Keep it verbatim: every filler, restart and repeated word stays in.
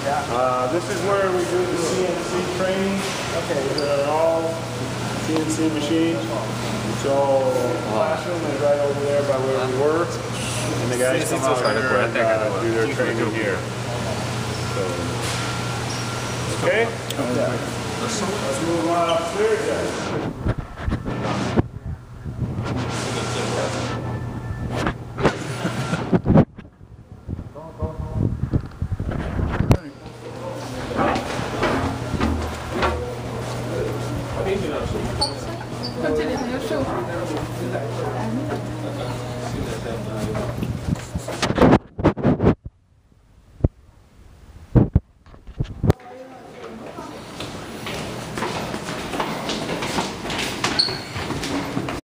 Uh, this is where we do the C N C training. Okay. They're all C N C machines. So the classroom is right over there by where we were. And the guys come out here and uh, do their training here. So, okay? Let's move on upstairs then.